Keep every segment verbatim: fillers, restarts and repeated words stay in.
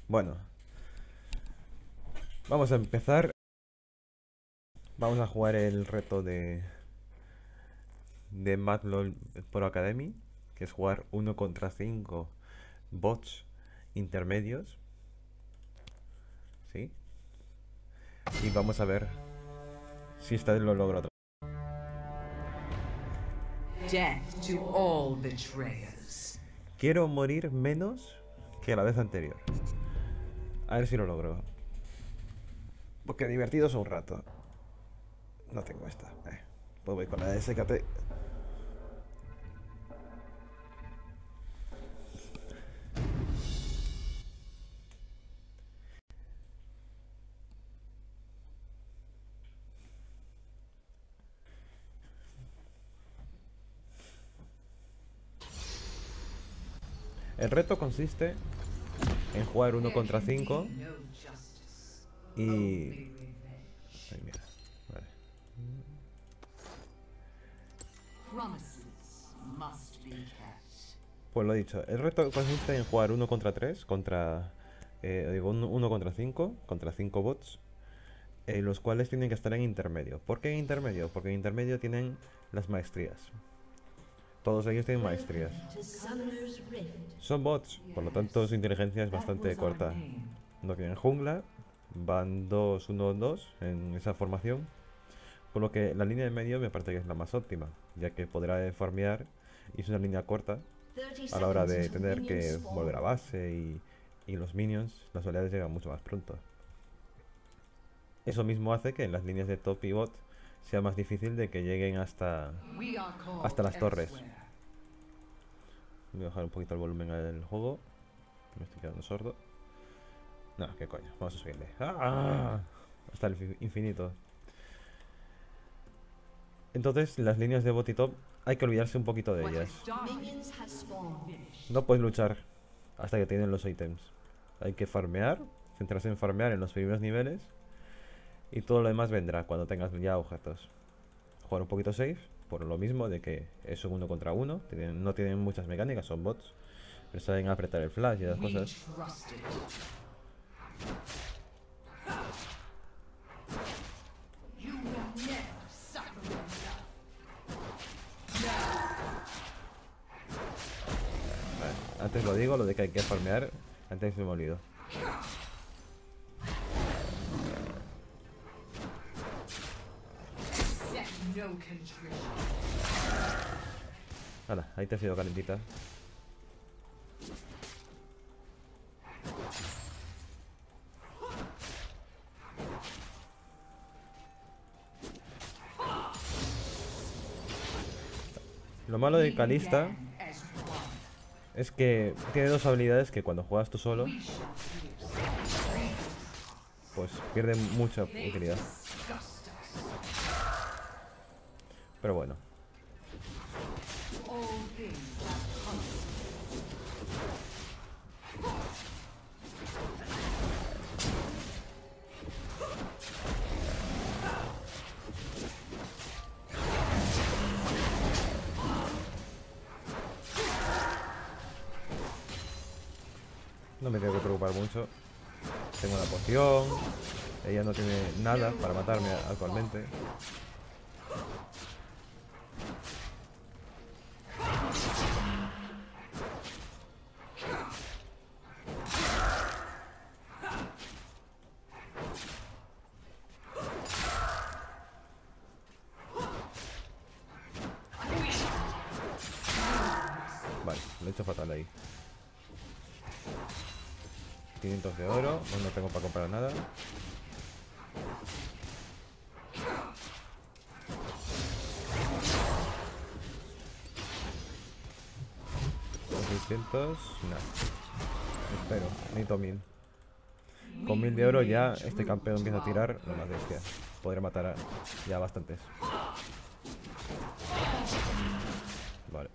Bueno, vamos a empezar. Vamos a jugar el reto de de MadLol Pro Academy, que es jugar uno contra cinco bots intermedios, ¿sí? Y vamos a ver si esta vez lo logro otra. Death to all betrayers. Quiero morir menos que la vez anterior. A ver si lo logro. Porque divertido es un rato. No tengo esta. Eh, pues voy con la de S K T. El reto consiste en jugar uno contra cinco y... Ay, mira. Vale. Pues lo dicho, el reto consiste en jugar uno contra tres, contra... Eh, digo, uno contra cinco, contra cinco bots, eh, los cuales tienen que estar en intermedio. ¿Por qué en intermedio? Porque en intermedio tienen las maestrías. Todos ellos tienen maestrías. Son bots, por lo tanto su inteligencia es bastante corta. No tienen jungla, van dos uno dos en esa formación. Por lo que la línea de medio me parece que es la más óptima, ya que podrá farmear y es una línea corta a la hora de tener que volver a base y, y los minions, las oleadas llegan mucho más pronto. Eso mismo hace que en las líneas de top y bot sea más difícil de que lleguen hasta, hasta las torres. Voy a bajar un poquito el volumen del juego. Me estoy quedando sordo. No, qué coño, vamos a subirle. ¡Ah! Hasta el infinito. Entonces, las líneas de bot y top hay que olvidarse un poquito de ellas. No puedes luchar hasta que tienen los ítems. Hay que farmear, centrarse en farmear en los primeros niveles. Y todo lo demás vendrá cuando tengas ya objetos. Jugar un poquito safe, por lo mismo de que es un uno contra uno. Tienen, no tienen muchas mecánicas, son bots. Pero saben apretar el flash y esas cosas. Vale, antes lo digo, lo de que hay que farmear. Antes me he olvidado. Hala, ahí te has ido calentita. Lo malo de Kalista es que tiene dos habilidades que cuando juegas tú solo pues pierde mucha utilidad. Pero bueno. No me tengo que preocupar mucho. Tengo una poción. Ella no tiene nada para matarme actualmente. Vale, lo he hecho fatal ahí. quinientos de oro, no, no tengo para comprar nada. seiscientos, nada. Espero, necesito mil. Con mil de oro ya este campeón empieza a tirar lo más bestia. Podré matar a ya bastantes. Vale.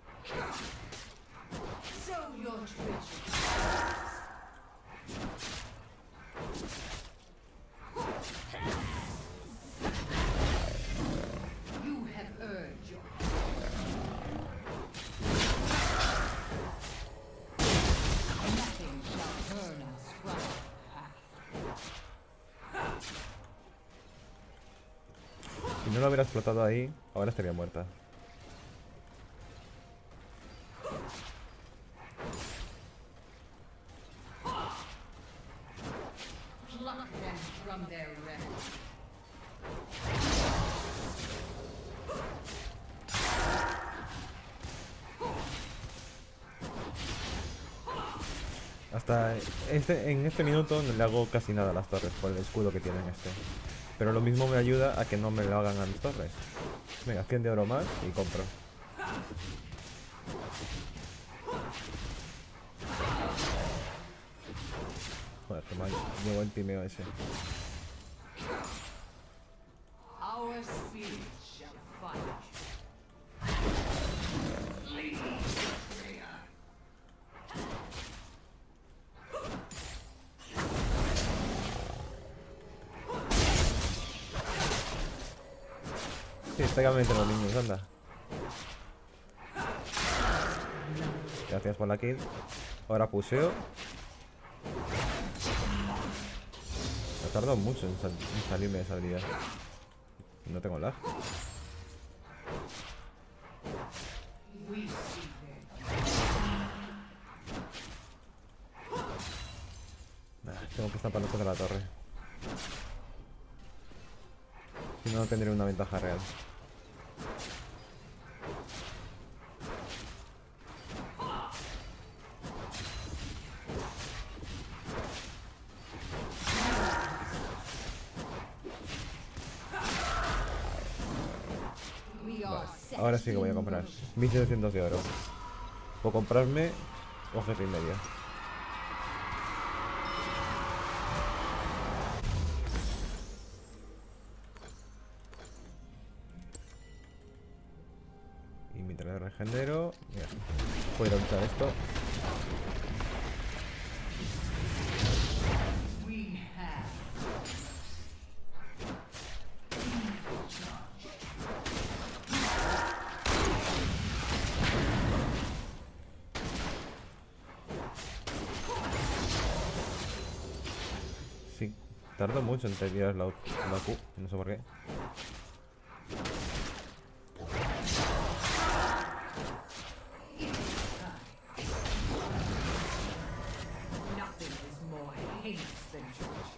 no lo hubiera explotado ahí, ahora estaría muerta. Pluck them from their rest. Hasta este, en este minuto no le hago casi nada a las torres por el escudo que tienen este. Pero lo mismo me ayuda a que no me lo hagan a mis torres. Venga, cien de oro más y compro. Joder, que mal llegó el timeo ese. Our spirits shall fight. Sí, está meten los niños, anda. Gracias por la kill. Ahora puseo. Me ha tardado mucho en, sal en salirme de esa habilidad. No tengo lag. Nah, tengo que estampar contra la torre. Si no, no tendré una ventaja real. Vale, ahora sí que voy a comprar mil setecientos de oro. O comprarme objeto y medio. Y mientras regenero, mira, voy a luchar esto. We have Sí, tardo mucho en tirar la, la Q, no sé por qué. nothing is more heinous than treachery.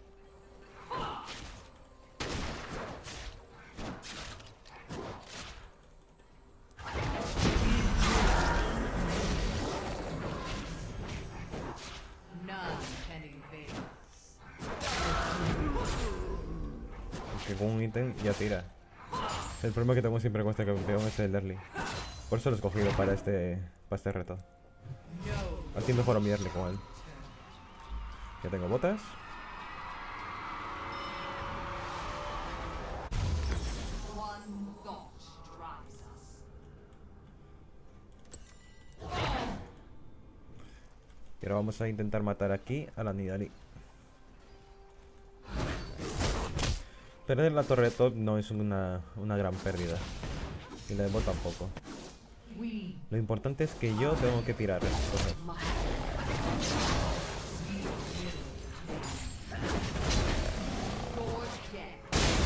None can evade us. Que con un ítem ya tira. El problema que tengo siempre con este campeón es el early. Por eso lo he escogido para este, para este reto. No Así mejoro mi early con él. Ya tengo botas. one thought drives us. Y ahora vamos a intentar matar aquí a la Nidalee. Perder la torre top no es una, una gran pérdida. Y la de bot tampoco. We Lo importante es que yo tengo que tirar esas cosas. Lord Death.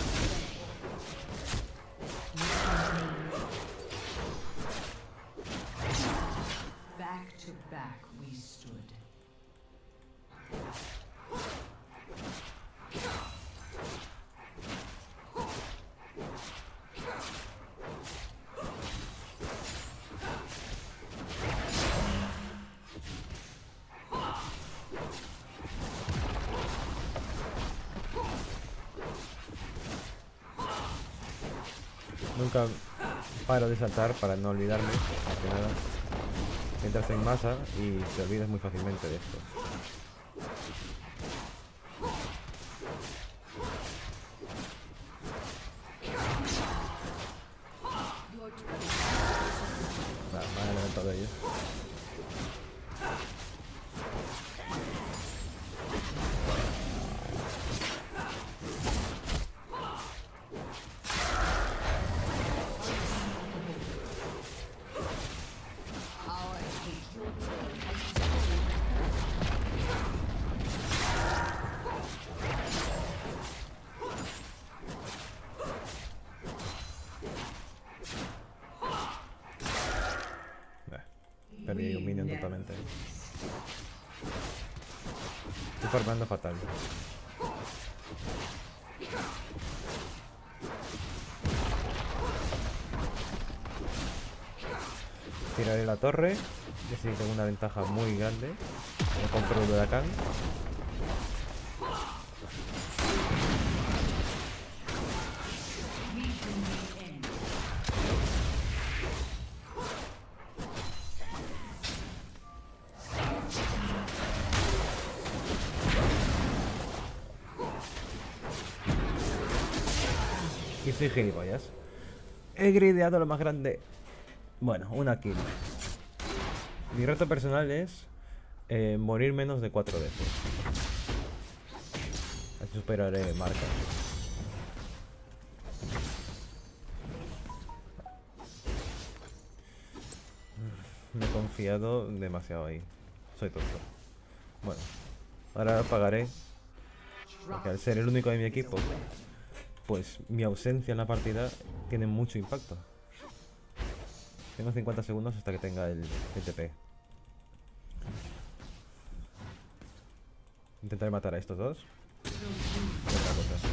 Back to back we stood. Nunca paro de saltar para no olvidarme, más que nada. Entras en masa y te olvidas muy fácilmente de esto. Nada, me han levantado ellos. Our hatred has Perdí un minion totalmente. Estoy farmando fatal. Tiraré la torre. Y así tengo una ventaja muy grande. Me compro el huracán. Y soy gilipollas. He grideado lo más grande. Bueno, una kill. Mi reto personal es eh, morir menos de cuatro veces. Así superaré marca. Me he confiado demasiado ahí. Soy tonto. Bueno, ahora pagaré. Porque al ser el único de mi equipo, pues mi ausencia en la partida tiene mucho impacto. Tengo cincuenta segundos hasta que tenga el, el T P. Intentaré matar a estos dos. Otra cosa.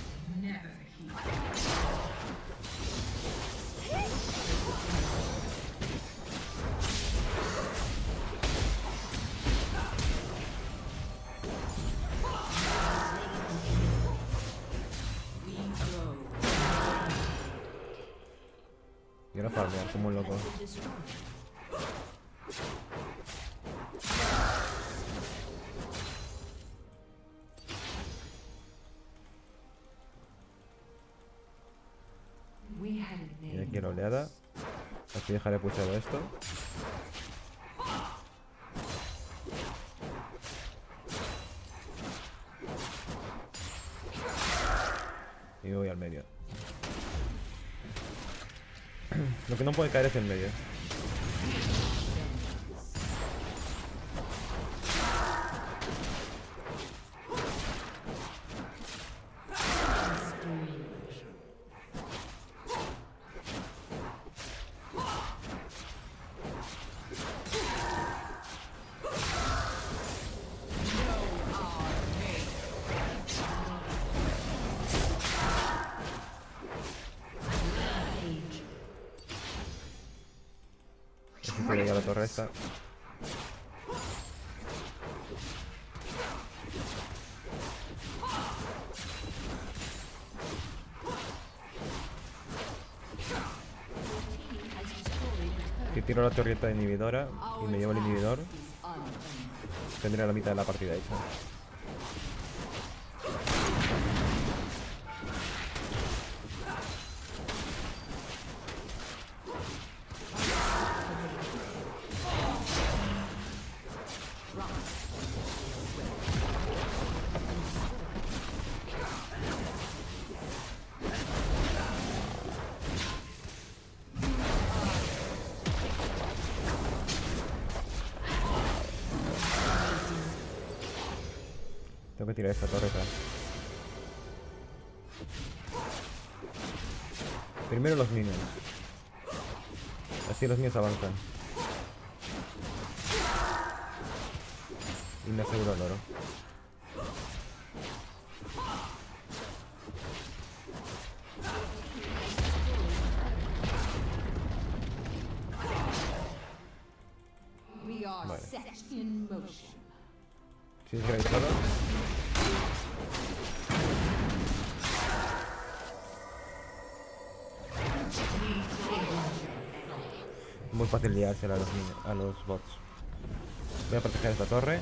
Y ahora farmear como un loco. Y aquí la oleada. Así dejaré puchado esto. Y voy al medio. Lo que no puede caer es el medio. Necesito llegar a la torre esta. Si tiro la torreta inhibidora y me llevo el inhibidor, tendré la mitad de la partida hecha. Tengo que tirar esta torreta. Primero los minions. Así los míos avanzan. Y me aseguro el oro. Vale. Si es gravitado. Muy fácil liársela a los, a los bots. Voy a proteger esta torre.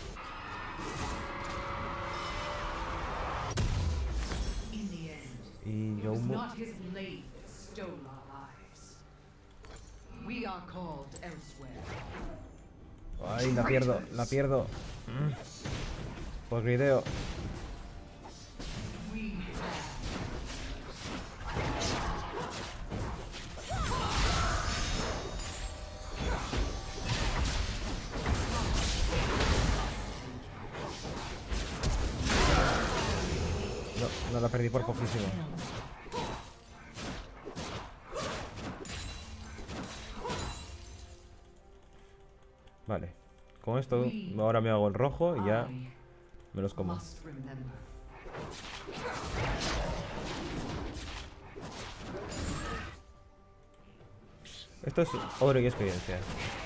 Y yo humo. Ay, la pierdo, la pierdo. Mm. Por grideo. No, no la perdí por poquísimo. Vale. Con esto ahora me hago el rojo y ya I me los como. must remember. Esto es oro y experiencia.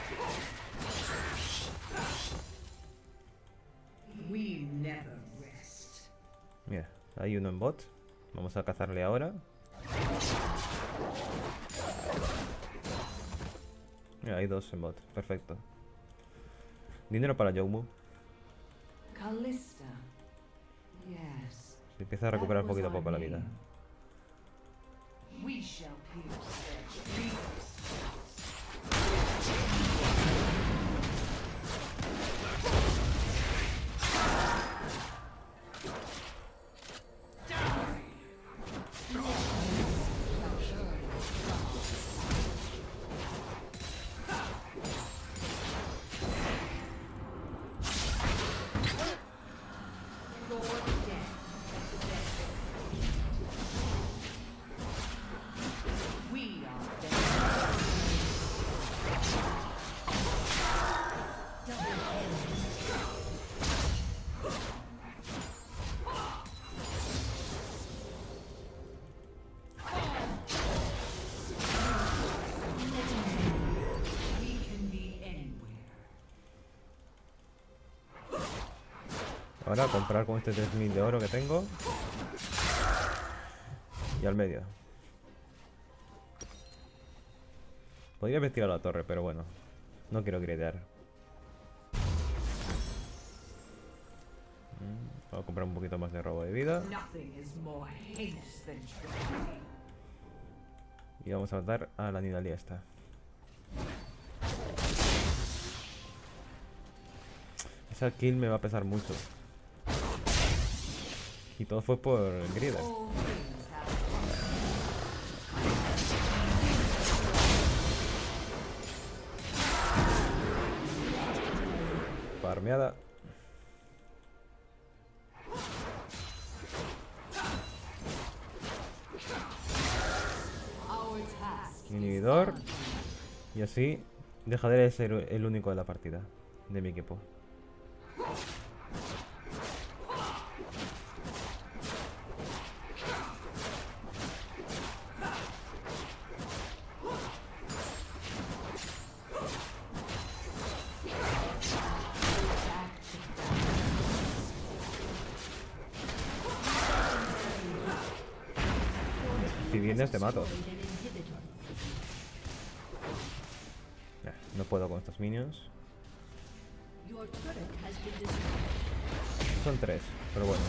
We never rest. Mira, hay uno en bot. Vamos a cazarle ahora. Mira, hay dos en bot. Perfecto. Dinero para Youmuuu. Callista. Yes. Se empieza a recuperar poquito a poco la vida. We shall pierce their trees. We are dead. We can be anywhere. Ahora comprar con este tres mil de oro que tengo. Y al medio. Podría haber tirado a la torre, pero bueno. No quiero gridear. Mm, Voy a comprar un poquito más de robo de vida. Nothing is more heinous than treachery. Y vamos a matar a la Nidalee esta. Esa kill me va a pesar mucho. Y todo fue por el grider. All things have Farmeada. our task. Inhibidor. Y así dejaré de ser el único de la partida. De mi equipo. Si vienes te mato. Nah, no puedo con estos minions. Your turret has been destroyed. Son tres, pero bueno.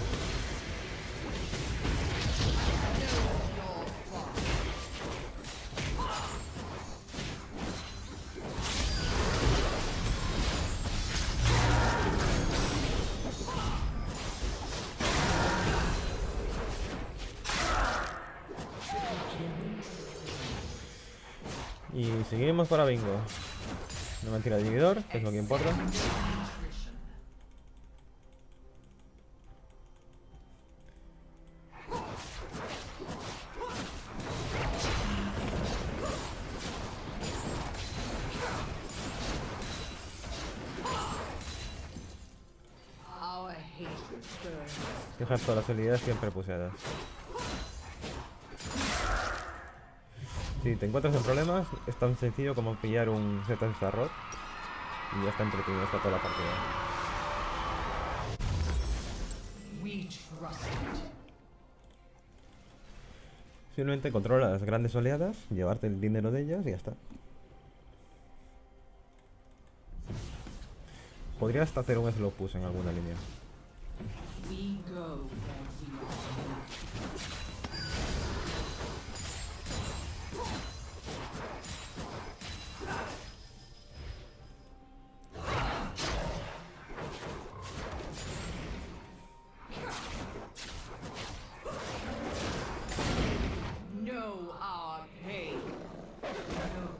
Y seguimos para bingo. No me tira el inhibidor, que es lo que importa. Our hatred burns. Dejar todas las habilidades siempre puseadas. Si te encuentras en problemas, es tan sencillo como pillar un Z de Zarrot y ya está entretenido hasta toda la partida. We trust it. Simplemente controla las grandes oleadas, llevarte el dinero de ellas y ya está. Podría hasta hacer un slow push en alguna línea. We go where we are. Know our pain. No.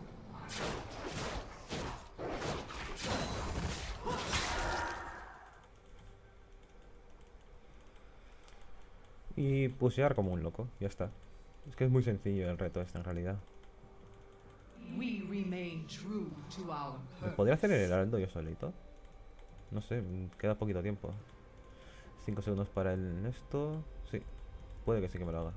Y pushear como un loco, ya está. Es que es muy sencillo el reto este en realidad. We remain remain true to our ¿Me purpose. podría hacer el heraldo yo solito? No sé, mm, queda poquito tiempo. cinco segundos para el esto. Sí, puede que sí que me lo haga.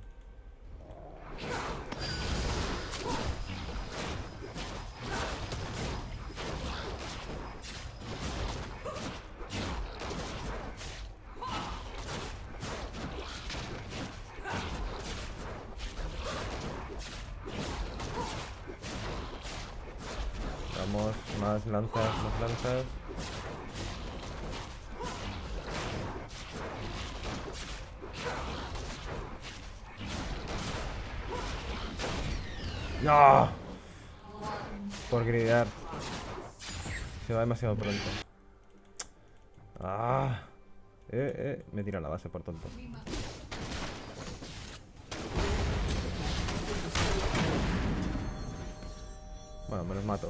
Vamos, más lanzas, más lanzas. ¡No! Por gritar. Se va demasiado pronto. ¡Ah! Eh, eh, me tira la base por tonto. Bueno, me los mato.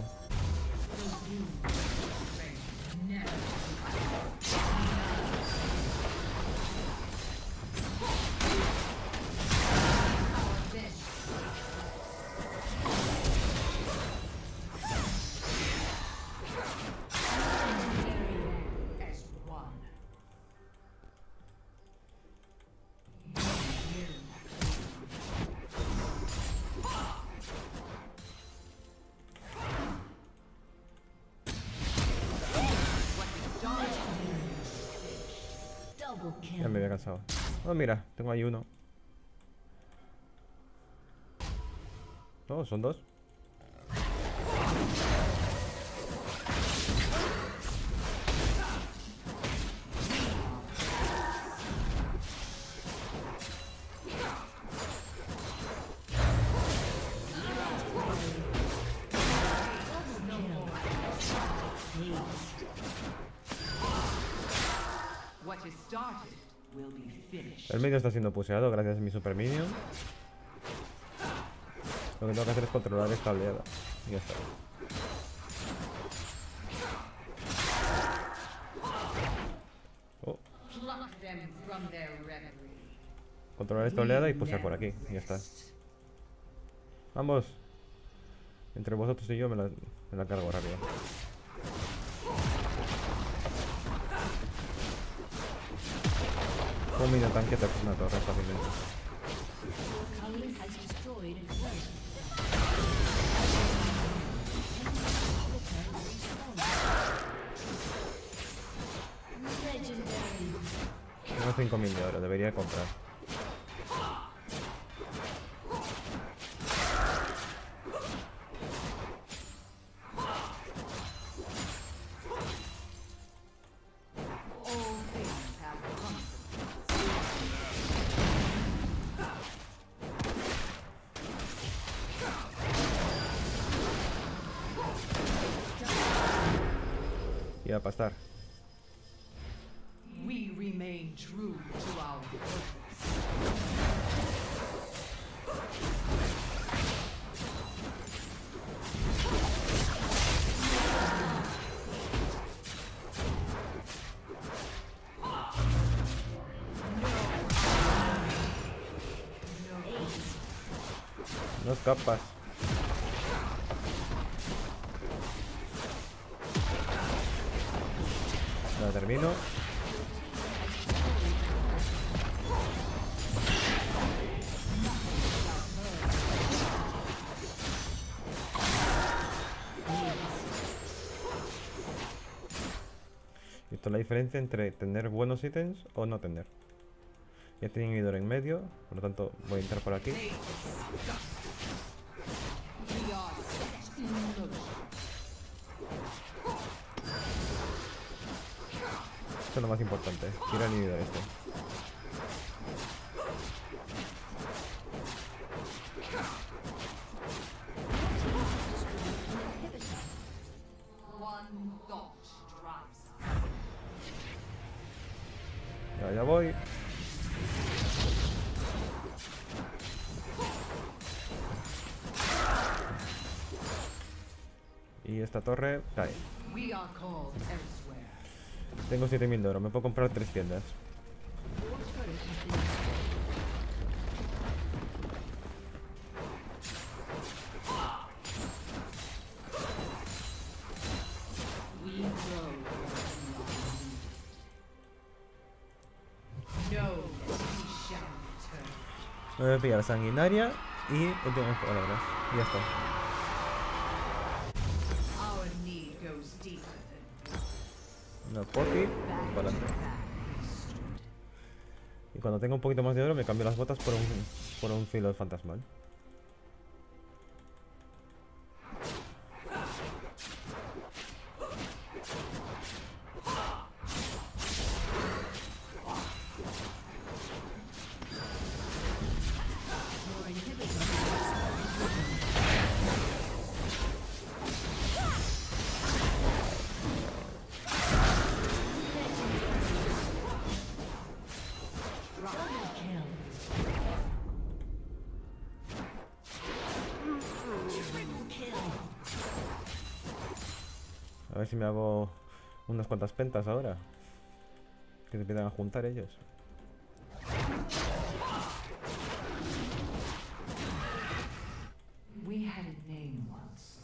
As one. Double Ya kill. me había cansado. Oh, mira, tengo ahí uno. No, son dos. What is started will be finished. El medio está siendo puseado gracias a mi super minion. Lo que tengo que hacer es controlar esta oleada. Y ya está. Oh, Pluck them from their reverie. controlar esta oleada y pusear por aquí. Y ya está. Vamos. Entre vosotros y yo me la, me la cargo rápido. Un minion tanque te hace una torre fácilmente. Culling has destroyed a turret. Legendary. Tengo cinco mil de oro, debería comprar. All things have consequences. Y a pastar. We remain true to our purpose. No escapas. La termino. Y esto es la diferencia entre tener buenos ítems o no tener. Ya tengo inhibidor en medio, por lo tanto voy a entrar por aquí. We are set in motion. Esto es lo más importante. Tira el inhibidor este. One thought drives us. Ya, ya voy. Y esta torre cae. We are called elsewhere. Tengo siete mil de oro, me puedo comprar tres tiendas. Your turret has been destroyed. Me voy a pillar sanguinaria y últimas palabras. Y ya está. Our need goes deeper than Una poti y para adelante. Y cuando tenga un poquito más de oro me cambio las botas por un, por un filo fantasmal. A ver si me hago unas cuantas pentas ahora. Que se empiezan a juntar ellos. we had a name once.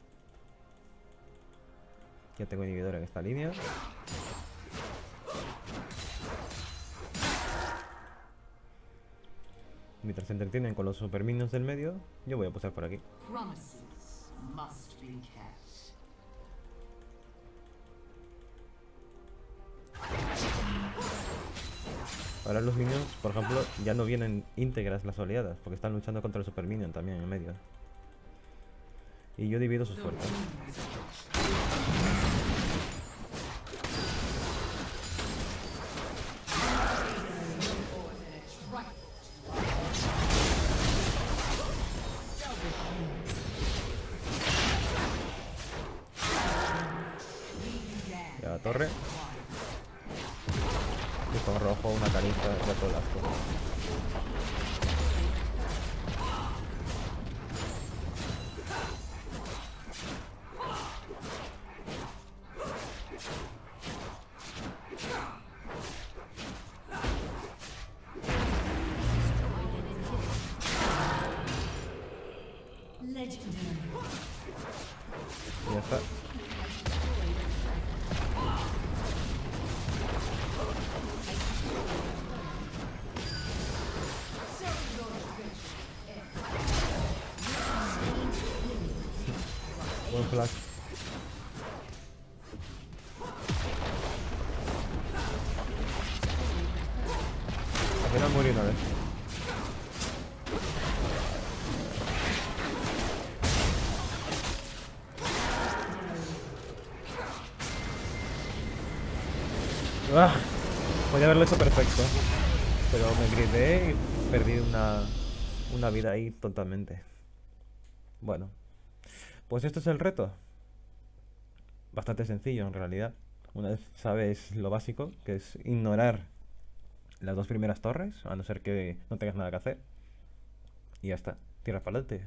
Ya tengo inhibidor en esta línea. Mientras se entretienen con los super minions del medio, yo voy a pasar por aquí. Promises must be kept. Ahora los minions, por ejemplo, ya no vienen íntegras las oleadas, porque están luchando contra el super minion también en medio. Y yo divido sus fuerzas. Ya la torre. Y con rojo una carita de todo el asco. Legendary. Y ya está. Buen flash. Apenas morí una vez. ¡Ah! Podía haberlo hecho perfecto. Pero me grité y perdí una, una vida ahí totalmente. Bueno. Pues esto es el reto. Bastante sencillo en realidad. Una vez sabes lo básico, que es ignorar las dos primeras torres, a no ser que no tengas nada que hacer. Y ya está, tiras para adelante.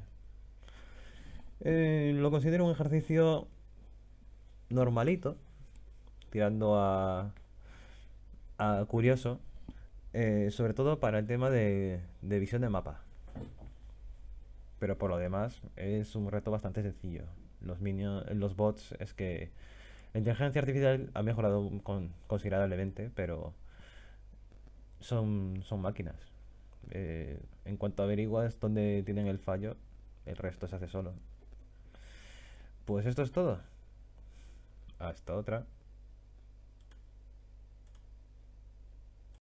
Eh, lo considero un ejercicio normalito, tirando a, a curioso, eh, sobre todo para el tema de, de visión de mapa. Pero por lo demás es un reto bastante sencillo. Los minions, los bots, es que la inteligencia artificial ha mejorado con, considerablemente, pero son, son máquinas. Eh, en cuanto averiguas dónde tienen el fallo, el resto se hace solo. Pues esto es todo. Hasta otra.